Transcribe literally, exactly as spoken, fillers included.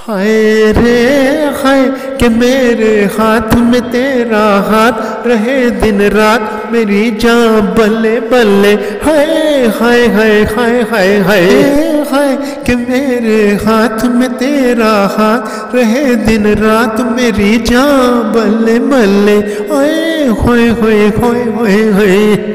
हाय रे हाय कि मेरे हाथ में तेरा हाथ रहे दिन रात मेरी जान बल्ले बल्ले। हाय हाय हाय हाय हाय हाय हाय कि मेरे हाथ में तेरा हाथ रहे दिन रात मेरी जान बल्ले बल्ले। ओए होए होए होए होए होए।